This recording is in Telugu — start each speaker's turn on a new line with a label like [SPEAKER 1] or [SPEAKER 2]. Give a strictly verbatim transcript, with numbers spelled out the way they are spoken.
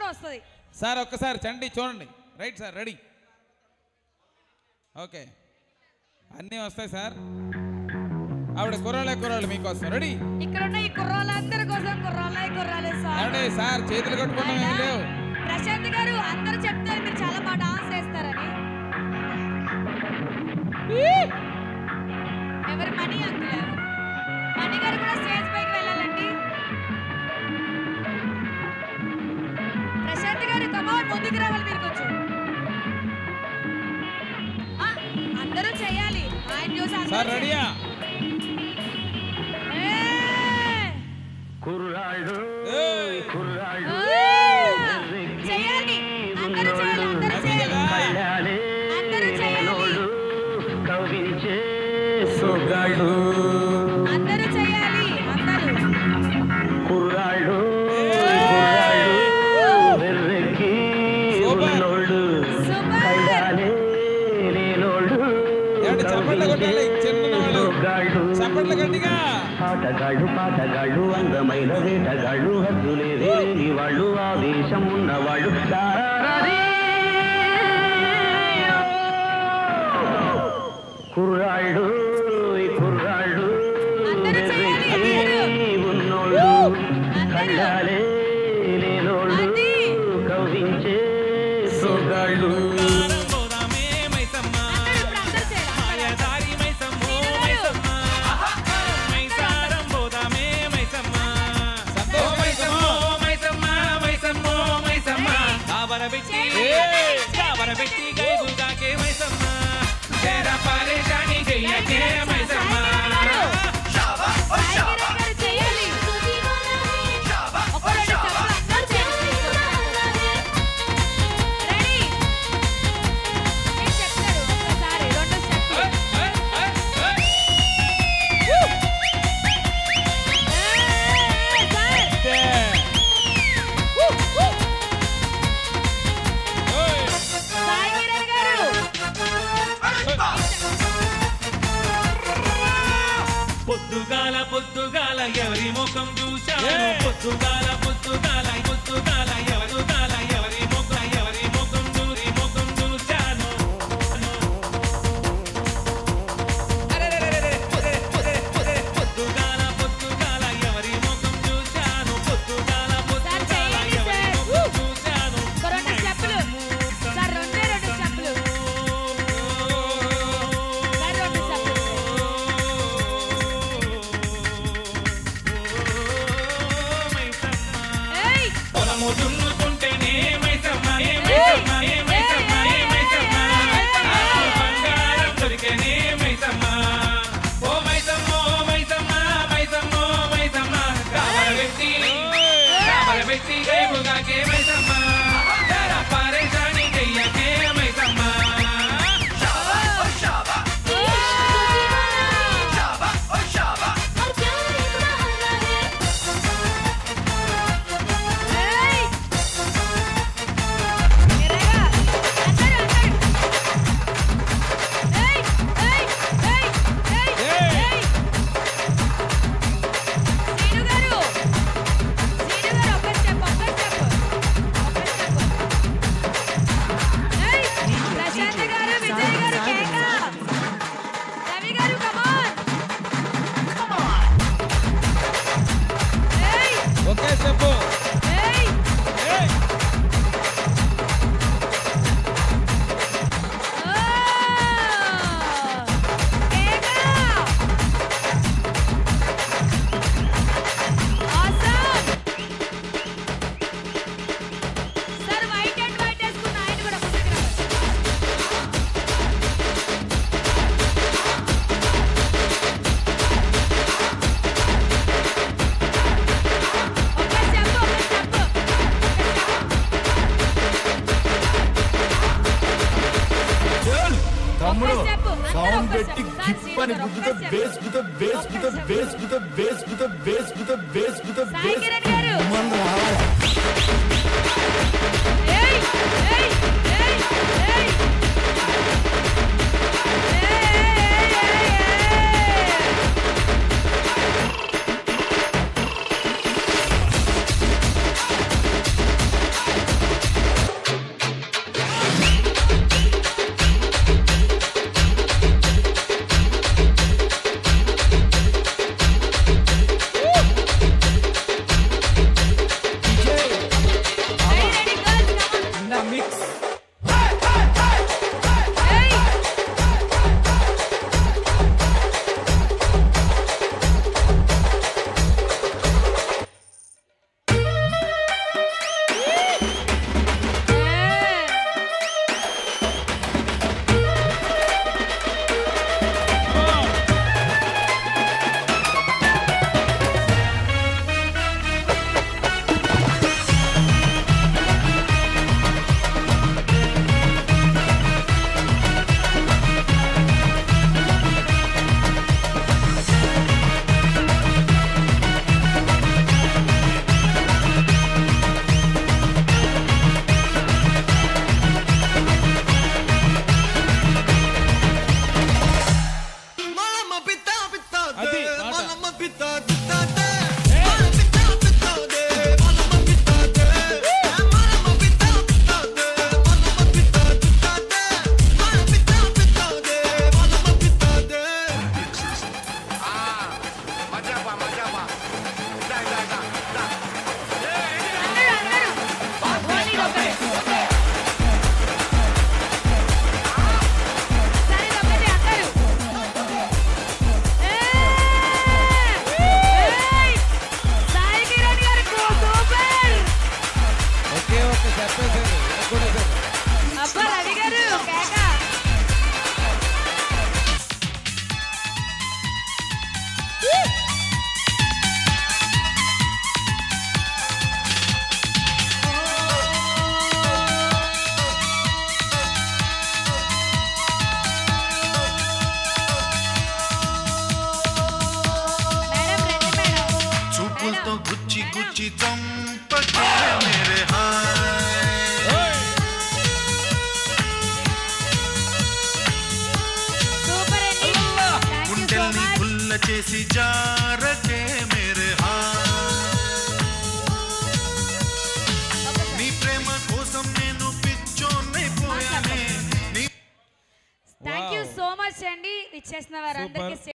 [SPEAKER 1] వస్తుంది
[SPEAKER 2] సార్ ఒక్కసారి చండి చూడండి రైట్ సార్ రెడీ ఓకే అన్నీ వస్తాయి సార్ ఆవిడ కుర్రాలే కుర్రాళ్ళు మీకోసం రెడీ
[SPEAKER 1] ఇక్కడ ఉన్న ఈ కుర్రాళ్ళందరి కోసం కుర్రాలే కుర్రాలే సార్
[SPEAKER 2] రెడీ సార్ చేతులు కట్టుకోవడం ఏమీ లేవు
[SPEAKER 1] ప్రశాంత్ గారు అందరూ చెప్తారు మీరు చాలా బాగా డాన్స్ చేస్తారని ఎవరు మనీ అంకుల్ మనీ గారు కూడా స్టేజ్ పైకి వెళ్ళాలండి ప్రశాంత్ గారు కమాన్ ముందుకు రావాలి మీరు కొంచెం అందరూ చేయాలి ఆయన చూసి
[SPEAKER 2] సార్ రెడీయా
[SPEAKER 3] కుర్రాళ్ళు కుర్రాళ్ళు
[SPEAKER 1] చేయాలి అందరూ చేయాలి అందరూ చేయాలి అందరూ చేయాలి
[SPEAKER 3] కవించే సోగాళ్ళు
[SPEAKER 1] అందరూ చేయాలి అందరూ
[SPEAKER 3] కుర్రాళ్ళు కుర్రాళ్ళు వెర్రెక్కి ఉన్నోళ్ళు కళ్ళాలే లేనోళ్ళు
[SPEAKER 2] చప్పట్లు గట్టిగా
[SPEAKER 3] ఆటగాళ్ళు పాటగాళ్ళు అందమైన వేటగాళ్ళు హద్దులే లేని వాళ్ళు ఆవేశం ఉన్నవాళ్ళు కుర్రాళ్ళు కుర్రాళ్ళు ఉన్నోళ్ళు కళ్ళాలే లేనోళ్ళు కవించే సోగాళ్ళు
[SPEAKER 4] పొద్దుగాల పొద్దుగాల ఎవరి ముఖం చూశాను పొద్దుగాల పొద్దుగాల పొద్దుగాల ఎవరు గాల ఎవరి ముఖం ఎవరి ముఖం చూసి ముఖం చూశాను పొద్దుగాల పొద్దుగాల ఎవరి ముఖం చూశాను పొద్దుగాల పొద్దుగాల ఎవరి ముఖం చూశాను
[SPEAKER 1] రెండు స్టెప్పులు సార్ రెండే రెండు స్టెప్పులు సార్ రెండు స్టెప్పులు
[SPEAKER 4] పొలము దున్నుతుంటేనే మైసమ్మ ఏ మైసమ్మ ఏ మైసమ్మ ఏ మైసమ్మ బంగారం దొరికేనే మైసమ్మ ఓ మైసమ్మ ఓ మైసమ్మ మైసమ్మ ఓ మైసమ్మ కావల వ్యక్తి కావల వ్యక్తి గైబుగాకే మైసమ్మ జరా పరేషాని చెయ్యకే మైసమ్మ
[SPEAKER 2] ఓకే చెప్పు
[SPEAKER 5] సౌండ్ పెట్టి గిప్పని గుద్దుతో బేస్ గుతో బేస్ గుతో బేస్ గుతో బేస్ గుతో బేస్ గుతో బేస్ గుతో బేస్ మనం రావాలి
[SPEAKER 2] చెప్పేసారు వినకూడదు.
[SPEAKER 1] అబ్బా రవి గారు కేక.
[SPEAKER 5] చూపులతో గుచ్చి గుచ్చి చంపకే మేరే హాయ్
[SPEAKER 1] సూపర్ అండి.
[SPEAKER 5] గుండెల్ని గుల్ల చేసి జారకే మేరే హాయ్ నీ ప్రేమ కోసం నేను పిచ్చోన్నైపోయానే.
[SPEAKER 1] థ్యాంక్ యూ సో మచ్ అండి ఇచ్చేసిన వారందరికీ.